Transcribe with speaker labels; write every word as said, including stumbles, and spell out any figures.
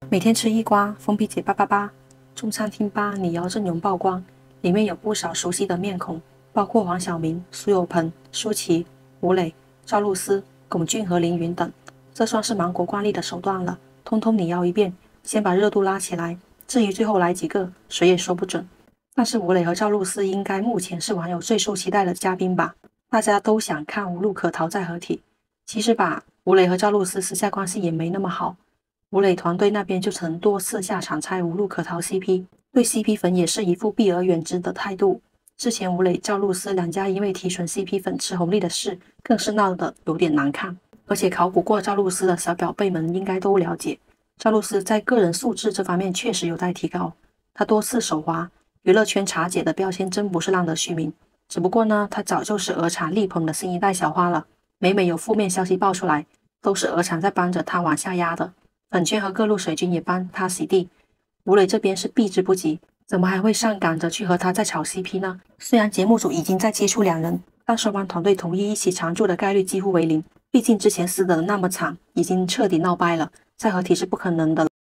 Speaker 1: 每天吃一瓜，封闭姐八八八。中餐厅吧，李瑶阵容曝光，里面有不少熟悉的面孔，包括黄晓明、苏有朋、舒淇、吴磊、赵露思、龚俊和凌云等。这算是芒果惯例的手段了，通通李瑶一遍，先把热度拉起来。至于最后来几个，谁也说不准。但是吴磊和赵露思应该目前是网友最受期待的嘉宾吧？大家都想看无路可逃再合体。其实吧，吴磊和赵露思私下关系也没那么好。吴磊团队那边就曾多次下场拆无路可逃 C P， 对 C P 粉也是一副避而远之的态度。之前吴磊、赵露思两家因为提纯 C P 粉吃红利的事，更是闹得有点难看。而且考古过赵露思的小表辈们应该都了解，赵露思在个人素质这方面确实有待提高。她多次手滑，娱乐圈茶姐的标签真不是浪得虚名。只不过呢，她早就是鹅厂力捧的新一代小花了，每每有负面消息爆出来，都是鹅厂在帮着她往下压的。粉圈和各路水军也帮他洗地，吴磊这边是避之不及，怎么还会上赶着去和他再炒 C P 呢？虽然节目组已经在接触两人，但双方团队同意一起常驻的概率几乎为零，毕竟之前撕得那么惨，已经彻底闹掰了，再合体是不可能的了。